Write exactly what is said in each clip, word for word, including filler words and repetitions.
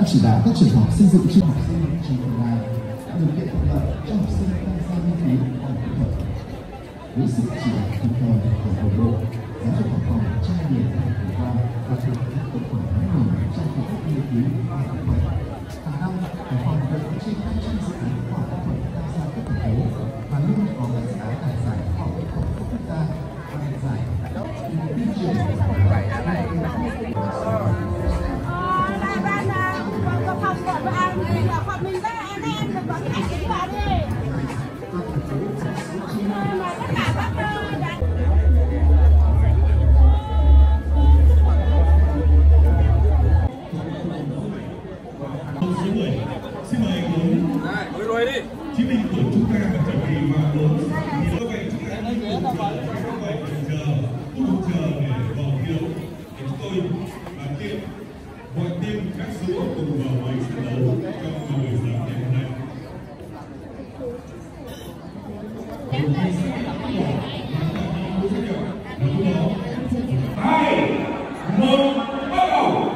chỉ đạo các trường học xây dựng trường học sinh trong tương lai, tạo điều kiện thuận lợi cho học sinh tham gia nghiên cứu khoa học kỹ thuật. Với sự chỉ đạo kịp thời của Bộ Bộ, Giáo dục Hải Phòng trong nhiều năm vừa qua và thực hiện kết quả đáng mừng trong công tác nghiên cứu khoa học kỹ thuật. Hàng năm, Hải Phòng được trên hai trăm dự án khoa học kỹ thuật tham gia cấp thành phố và luôn có các dự án đạt giải khoa học kỹ thuật cấp quốc gia và đạt giải tuyên truyền. Xin mời bốn rồi đi. Chiến binh của chúng ta và chuẩn bị vào bốn. Vì vậy chúng ta đang chờ chờ cùng chờ để vào hiệu để chúng tôi và tiêm gọi tiêm các số cùng vào máy trận đấu trong buổi sáng ngày hôm nay. Hai, một, bắt đầu.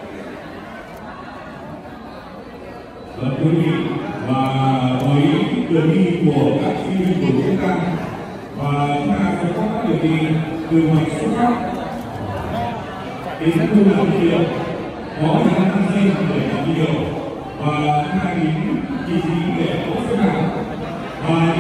Và quý vị, và với đường đi của các sinh viên của chúng ta và chúng ta sẽ có các đường đi từ ngoài xuất phát đến các khu làm việc có khả năng xây để làm điều và hai đến chi phí để có xuất hàng và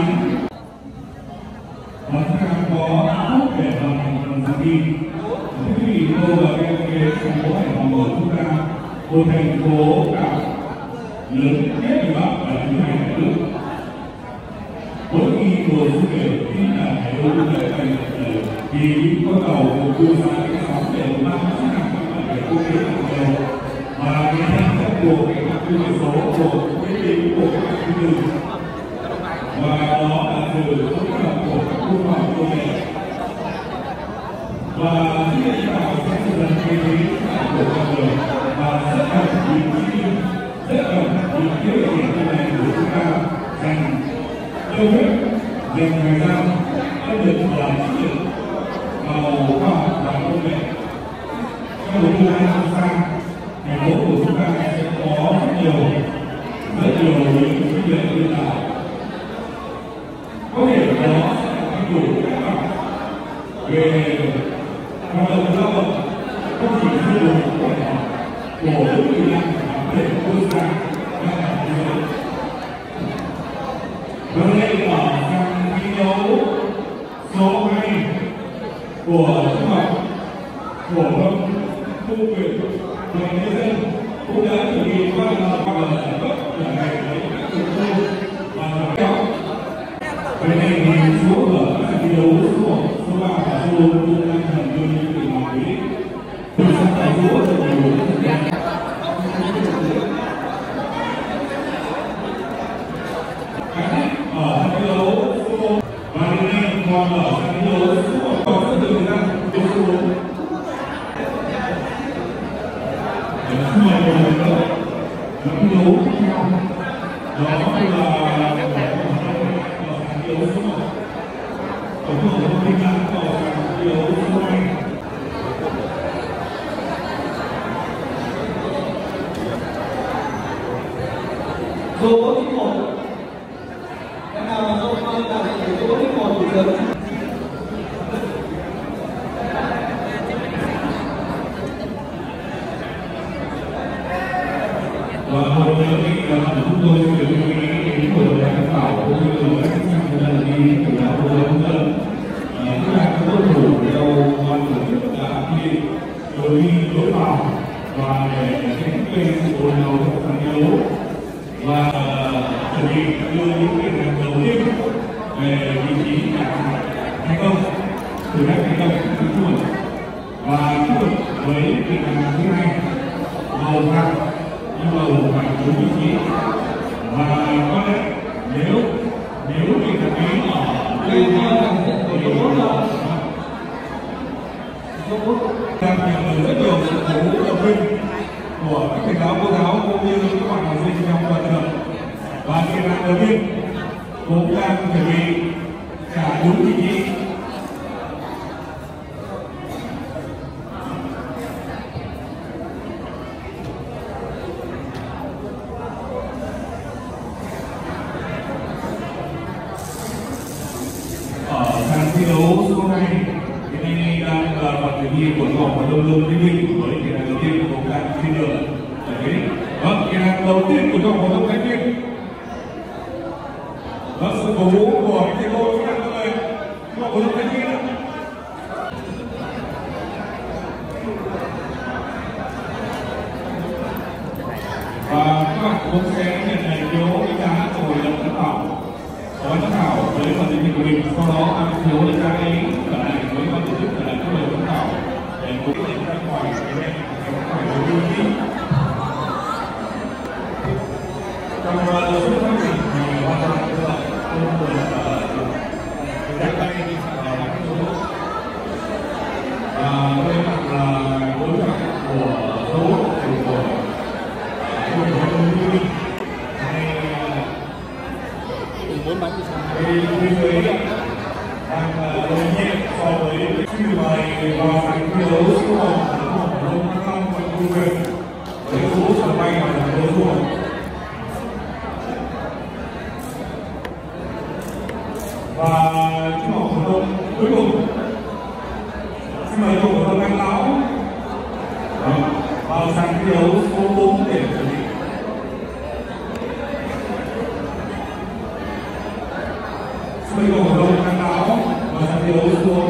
và chúng ta có thuốc để làm làm đi. Quý vị tôi là cái thành phố Hải Phòng của chúng ta, một thành phố cả lớn nhất miền Bắc và thứ hai cả nước. Mỗi khi mùa du lịch chính là hải đô lệ thành thì những con tàu của cư xa cái sóng đều mang sức nặng để quốc tế hàng đầu và cái năng suất của cái các cư số của cái tính của các cư tư và đó là sự hỗ trợ của các khu khoa học công nghệ và những cái tạo sẽ dần dần cái lý của con người và rất cần những kỹ rất cần những cái điểm này của chúng ta dành yêu thích dành thời gian đã được làm trách nhiệm vào khoa học và công nghệ. Trong một tương lai không xa, thành phố của chúng ta sẽ có rất nhiều rất nhiều những trí tuệ nhân tạo. Có thể đó sẽ thay đổi các bạn về hoạt động lao động không chỉ sử dụng của của đất Việt Nam mà để quốc gia và cả thế giới. Và đây là trang thi đấu số hai của trung học phổ thông Phú Quyền của nhân dân cũng đã thực hiện qua là bằng sản xuất lần này với các trường tư và giám khảo. Về này thì số ở các thi đấu số một, số ba và số bốn cũng đang gần như những tình huống ấy. Từ sáng tạo số rất nhiều thời gian. Ở thi đấu số một và đến nay còn ở thi đấu số một còn rất nhiều thời gian đến số bốn. Xin mời một lần nữa là thi đấu tiếp theo đó là thi đấu số một ở khu vực Đông Kinh Lan còn thi đấu số hai. Số thứ một em nào là số hai là số thứ một của trường. Và một lần nữa là chúng tôi sẽ được lưu ý đến của đại giám khảo cũng như là các chuyên gia đi của đạo hội đồng dân. Chúng ta có tuân thủ theo ban tổ chức là quy định lối đi lối vào và để tránh gây sự ồn ào trong sân đấu và chuẩn bị đưa những cái lần đầu tiên về vị trí là thành công thử thách thành công thứ chuột và chuột với vị trí thứ hai màu vàng nhưng màu vàng đúng vị trí và có lẽ nếu nếu vị trí ở đây thì đang nhận được rất nhiều sự cổ vũ động viên của các thầy giáo cô giáo cũng như các bạn học sinh trong toàn trường và cái bạn đầu tiên cũng đang chuẩn bị trả đúng vị trí. phần dự thi của trung học phổ thông Lương Thế Vinh với kỳ đàn đầu tiên của các thiên đường. Vâng, kỳ đàn đầu tiên của trung học phổ thông Thái Nguyên. Vâng, sự cổ vũ của thầy cô các bạn ơi, trung học phổ thông Thái Nguyên. Và các bạn cũng sẽ nhận lại phiếu đánh giá của hội đồng giám khảo. Có giám khảo với phần dự thi của mình, sau đó ăn phiếu đánh giá ấy trở lại với ban tổ chức, trở lại các hội đồng giám khảo để cùng với ra ngoài cái này phải đầu tư đi. Trong số các mình thì hoàn toàn là không được đặt tay đi vào các số và đây là đối thoại của số của bốn bánh thì sao? Thì người đang lớn nhẹ so với khi mời vào thành thi đấu số một của Đông Thăng Long và Trung Việt với số sân bay là thành phố số một. Và trung học phổ thông cuối cùng xin mời trung học phổ thông An Lão vào sàn thi đấu số bốn để chuẩn bị. Bây giờ hội đồng An Lão và sàn thi đấu số.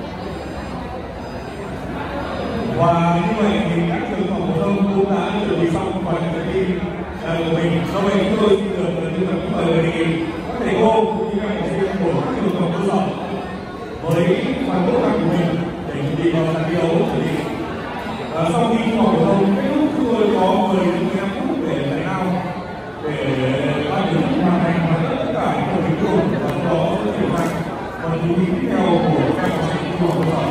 Và như vậy thì các trường học phổ thông cũng đã chuẩn bị xong phần dự thi của mình. Do vậy chúng tôi xin được tư vấn mời đề nghị các thầy cô cũng như các học sinh của các trường học cơ sở với phần tốt năng của mình để chuẩn bị vào sàn thi đấu chuẩn bị. Sau khi trung học phổ thông kết thúc, chúng tôi có mười đến mười lăm phút để giải lao để ban tổ chức hoàn thành tất cả những phần cuối cùng và sau đó sẽ chuyển sang phần dự thi tiếp theo của các học sinh trung học cơ sở.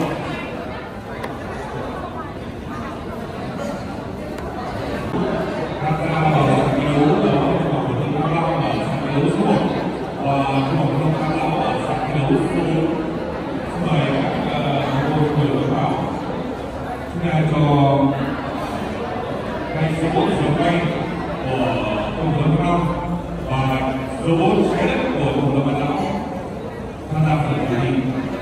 Tham gia vào sàn thi đấu ở trung học phổ thông Thăng Long ở sàn thi đấu số một và trung học phổ thông Thăng Long ở sàn thi đấu số bốn. Xin mời các cô người giám khảo chúng ta cho hai số bốn số bay của trung học phổ thông Thăng Long và số bốn trái đất của trung học phổ thông An Lão tham gia phần dự thi.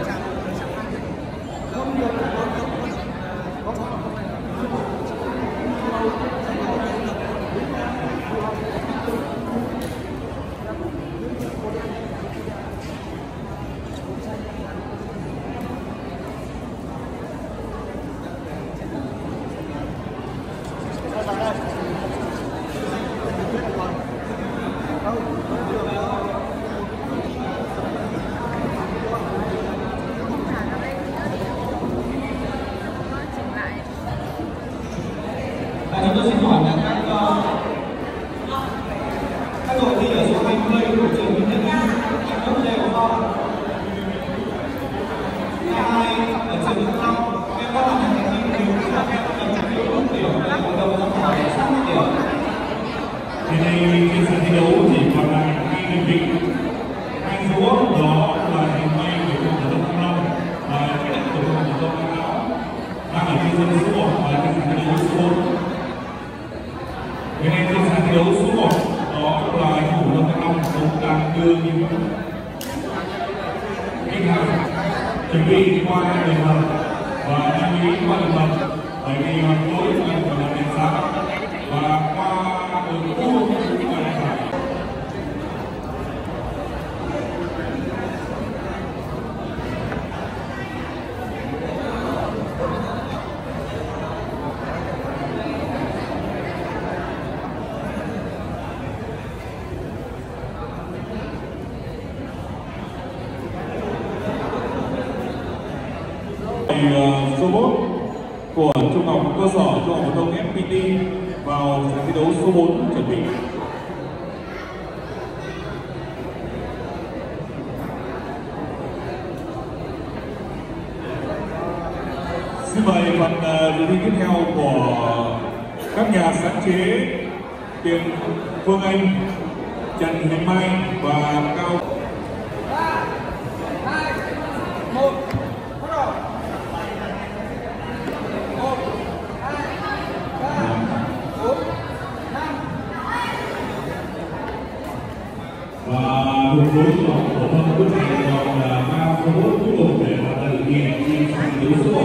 Chúng tôi xin hỏi là các các đội thi ở số hai mươi của trường Nguyễn Thị Minh các lớp đều không? Cả hai ở trường Thăng Long em có làm thành thành tích nếu là em cần phải biết bốn điểm để hội đồng giám khảo để xác định điểm. Thì đây trên sân thi đấu chỉ còn lại hai đơn vị, hai số đó là thành may của trung học phổ thông Thăng Long và trái đất của trung học phổ thông An Lão đang ở trên sân số một và trên sân thi đấu số bốn. Hiện nay trên sàn thi đấu số một đó là trung học phổ thông Thăng Long cũng đang đưa những khách hàng chuẩn bị qua đường hầm và đăng ký qua đường hầm bởi vì mặt tối là còn là đèn sáng và qua đường cũ cũng là đèn sáng. Số một của trung học cơ sở trung học phổ thông ép pê tê vào sàn thi đấu số bốn chuẩn bị. Xin mời phần dự thi tiếp theo của các nhà sáng chế Tiền Phương Anh, Trần Hiền Mai và Cao. Và cùng với trung học phổ thông Quốc Gia còn là ba số cuối cùng để hoàn thành dự thi thi sàn thi đấu số một.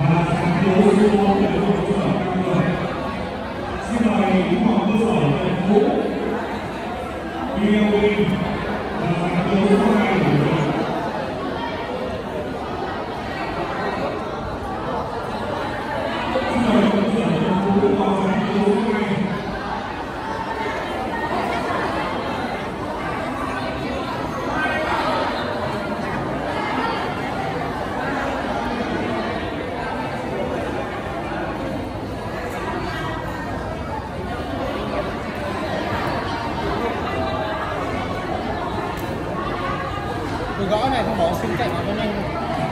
và sáng đấu số một là một cơ sở năm người. Xin mời những phòng cơ sở thành phố bê lờ vê và sáng đấu số hai của mình. Xin mời cơ sở thành phố và sáng đấu số hai. Gõ này không bỏ xin cạnh nó cho nhanh.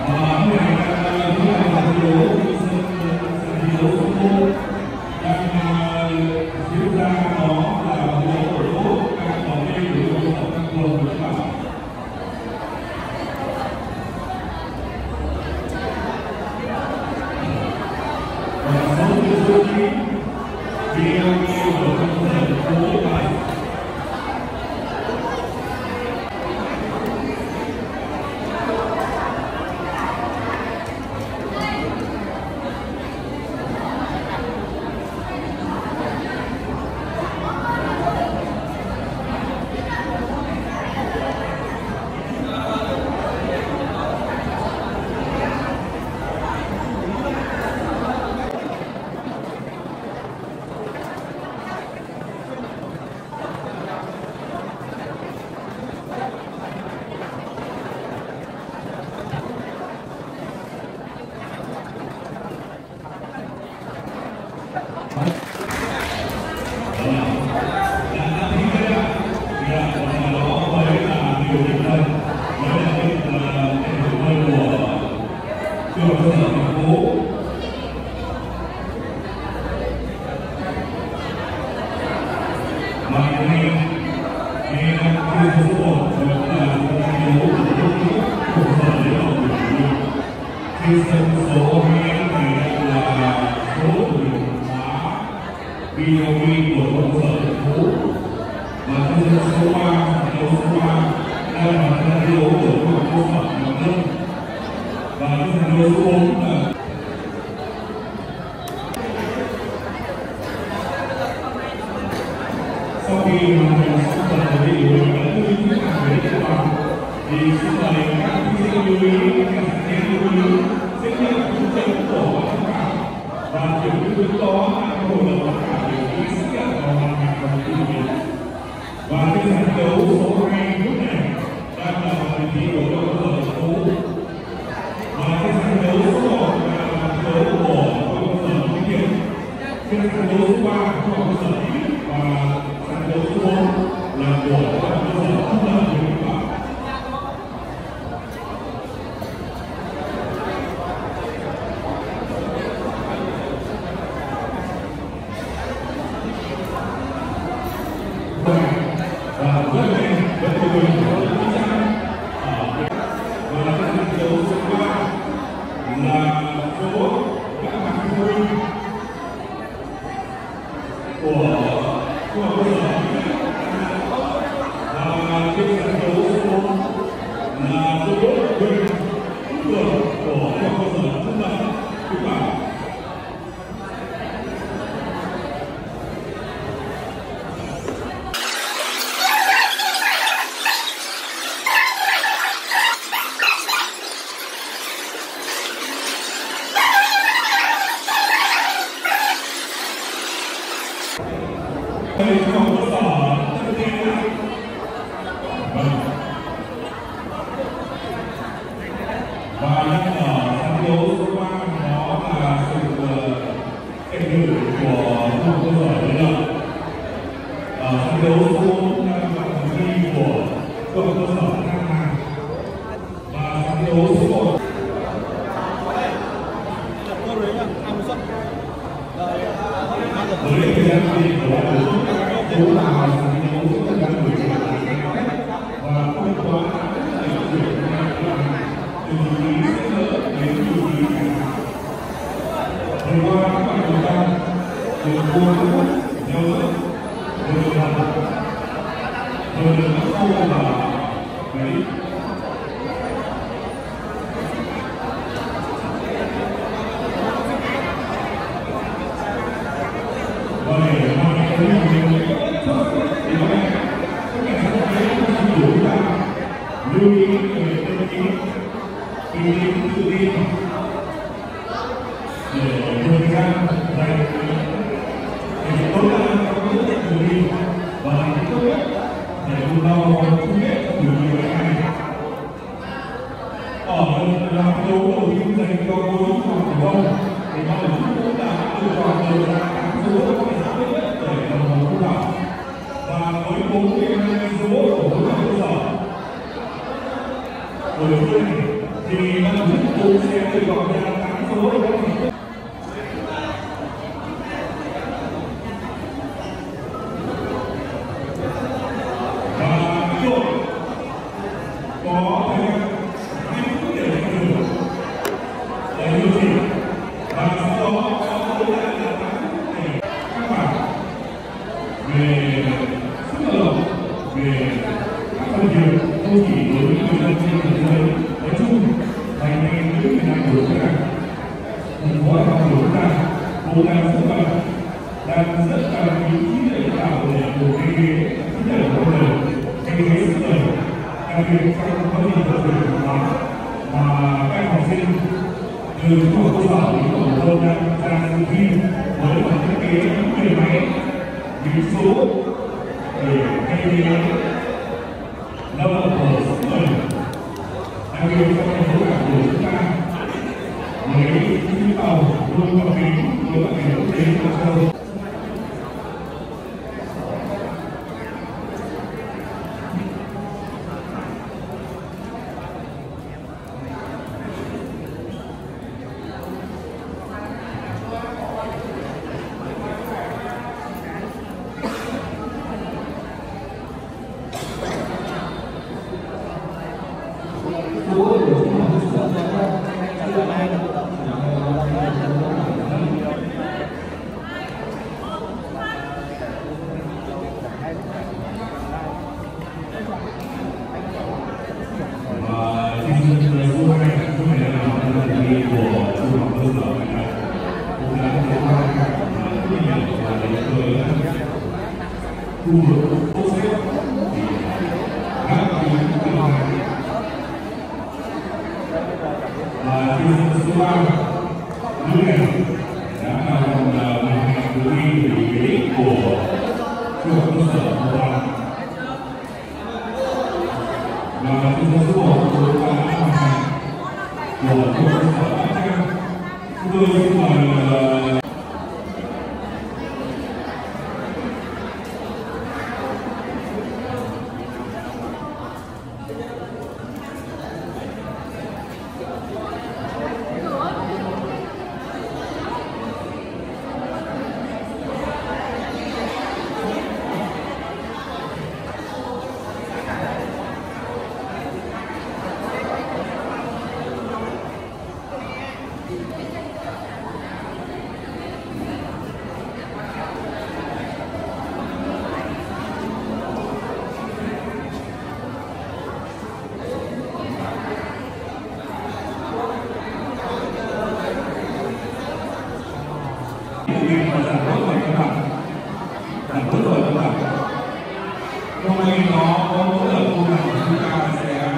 Số hai này là số lượng giá bê lờ vê của công sở thành phố, và số ba số ba đang là thành phố của công sở Hà Nội, và thành phố số bốn là sau khi hoàn thành xong phần đầy đủ những quy trình về địa bàn thì xin mời các thí sinh lưu ý các thí sinh lưu ý sẽ nhận chứng nhận của ban giám khảo và kiểm chứng trước đó các hội đồng giám khảo đều ký xác nhận và hoàn thành phần thi điểm. Và cái giải đấu số hai lúc này đang là phần thi của các cơ sở thành phố, và cái giải đấu số một là giải đấu của các cơ sở kinh nghiệm, cái giải đấu số ba của các cơ sở và giải đấu số bốn là của các cơ sở trung tâm của các bạn. Và rất là rất là vui và cái giải đấu số ba là số các bạn phụ huynh của của cơ sở, và cái giải đấu số bốn là số phụ huynh của các cơ sở trung tâm các bạn. Đây là một cơ sở rất tiên lặng. Và đang ở sân đấu số ba đó là sự ảnh hưởng của một cơ sở đấy là ở sân đấu số bốn là phần thi của các cơ sở Nam Hàng, và sân đấu số một với thời gian thi của cũng là sân đấu rất là nổi tiếng và không quá để chuyển từ lý sẽ đỡ đến nhiều lý cảnh. Hôm qua các bạn chúng ta được buôn nhớ được làm rồi được các cô là đấy. để làm cái gì mình thì có lẽ tất cả các bạn hãy đủ chúng ta lưu ý về tâm trí ý chí tự tin để vươn ra dành để tốt hơn trong những tự tin và hạnh phúc nhất để cùng nhau chung kết cho buổi chiều ngày này. Ở làm dấu đầu tiên dành cho cô chú của ông thì họ cũng đã lựa chọn được ra tám số có thể hấp dẫn nhất để đồng hồ thu đạo và với bốn mươi hai số của các cơ sở của địa phương này thì ban tổ chức cũng sẽ lựa chọn ra tám số có thể có thể hai phút để làm được để điều chỉnh và sau đó có tối đa là tám phút để các bạn về sức lao động về các phần việc không chỉ đối với người dân trên thế giới nói chung mà ngay với Việt Nam của chúng ta thành phố Hải Phòng của chúng ta cũng đang rất là đang rất là những trí tuệ tạo để một cái ghế trí tuệ của người cái ghế sức khỏe đặc biệt trong quá trình tập luyện của nó mà các học sinh từ trung học cơ sở đến trung học phổ thông đang ra dự thi với một thiết kế những người máy những số để thay thế lao động của sức khỏe đặc biệt trong thành phố Cảng của chúng ta với những tàu luôn có kính với các ngành quốc tế của châu. Khu vực phố xếp thì các bạn và thi sinh số ba nữ này đã làm một hành tự đi về ghế của trung học cơ sở Hồ Hoàn và thi sinh số một của các hoàn thành của trung học cơ sở Bát Trang. Chúng tôi xin mời hôm nay nó có mỗi lần cô nào chúng ta sẽ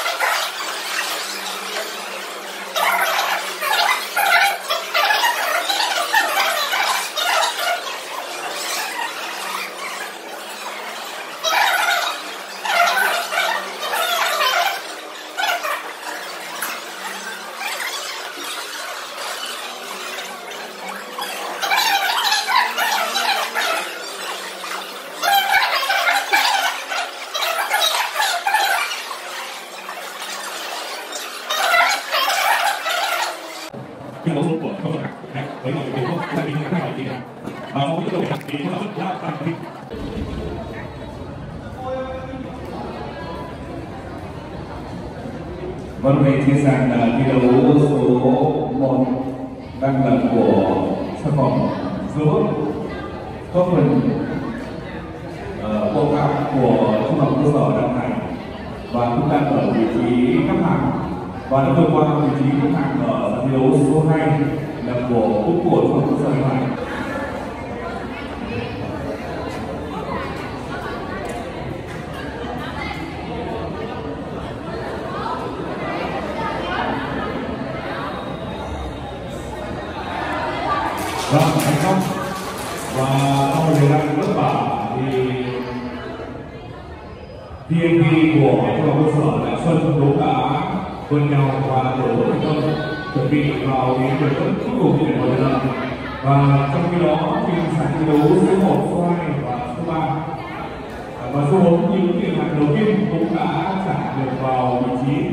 cái mẫu số của câu hỏi này với mọi người không tại vì không phải gì cả và mẫu số này thì nó rất là tăng đi. Vâng, về chia sẻ là thi đấu số một đang là của sản phẩm giữa có phần bộ cao của trung học cơ sở Đăng Hải và cũng đang ở vị trí cấp hàng và đã vượt qua vị trí cấp hàng ở giải thi đấu số hai là của cũng của trung học cơ sở Đăng Hải. Vâng, thành công. Và sau một thời gian vất vả thì tê en pê của trung học cơ sở Đại Xuân cũng đã vượt nhau và đổ thành công, chuẩn bị vào đến điểm cuối cùng của buổi lần. Và trong khi đó thì giải thi đấu số một, số hai và số ba và số bốn những điểm hạng đầu tiên cũng đã trả được vào vị trí.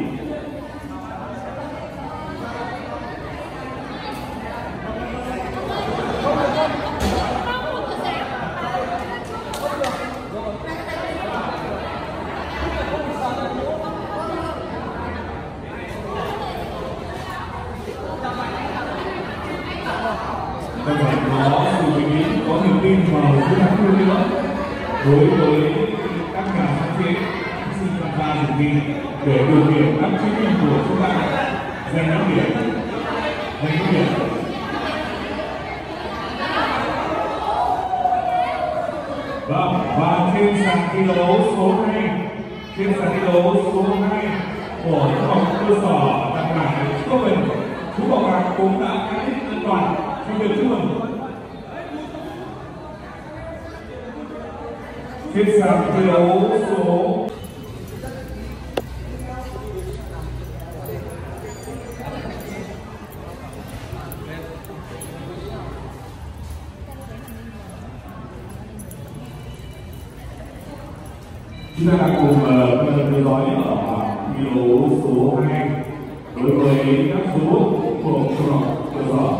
Bên cạnh đó thì mình nghĩ có niềm tin vào chiến thắng hơn nữa đối với các nhà sáng chế sinh tham gia dự thi để điều khiển các chiến binh của chúng ta giành những điểm, giành những điểm. Vâng, và trên sàn thi đấu số hai, trên sàn thi đấu số hai của trung học cơ sở Đặng Hải Quốc Bình, chú Bảo Bạc cũng đã cán đích an toàn trong việc chúc mừng. Trên sàn thi đấu số chúng ta đã cùng theo dõi ở thi đấu số hai đối với các số của trung học cơ sở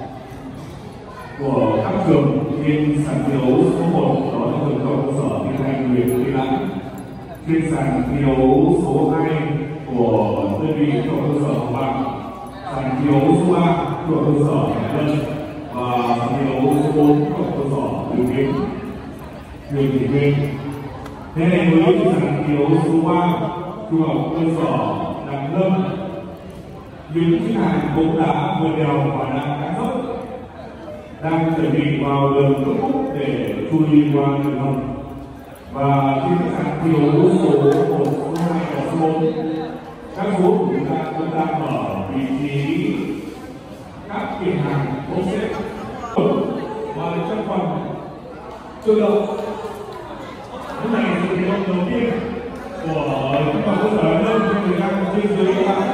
của các trường trên sàn thi đấu số một, đó là trường trung học cơ sở Thiên Thanh huyện Tiên Lãng. Trên sàn thi đấu số hai của đơn vị trung học cơ sở Hồng Bàng, sàn thi đấu số ba trung học cơ sở Hải Lân và sàn thi đấu số bốn trung học cơ sở Lưu Kiến huyện Thủy Nguyên. Thế này với sàn thi đấu số ba trung học cơ sở Đặng Lâm, những chiếc hàng cũng đã vượt đèo và đang cán dốc, đang chuẩn bị vào đường kết thúc để chui qua đường hầm. Và trên sàn thi đấu số một, số hai và số bốn, các số của chúng ta cũng đang ở vị trí các kiện hàng bốc xếp và trong phần tự động. Lúc này sự thi đấu đầu tiên của trung học cơ sở Lâm trong thời gian trên dưới ba phút.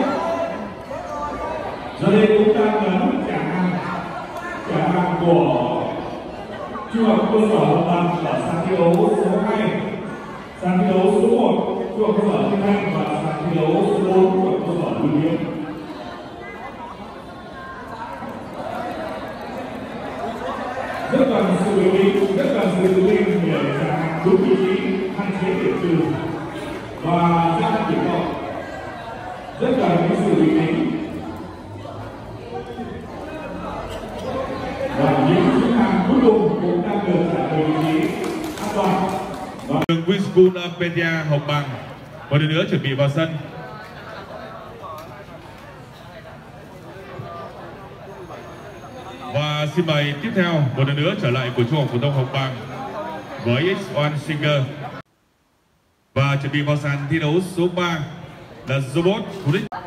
Giờ đây cũng đang là lúc trả hàng, trả hàng của trung học cơ sở Hồng Bàng ở sàn thi đấu số hai, sàn thi đấu số một trung học cơ sở Thiên Thanh và sàn thi đấu số bốn trung học cơ sở Lưu Kiến. Rất cần sự bình tĩnh, rất cần sự tự tin để trả hàng đúng vị trí, hạn chế điểm trừ và gia tăng điểm cộng. Rất cần những sự bình tĩnh. Và những chiếc hàng cuối cùng cũng đang được trả về vị trí an toàn. Trường Winschool Pedia Hồng Bàng một lần nữa chuẩn bị vào sân. Và xin mời tiếp theo một lần nữa trở lại của Trung học phổ thông Hồng Bàng với ích một Singer. Và chuẩn bị vào sàn thi đấu số ba là Robot Thủ Đức.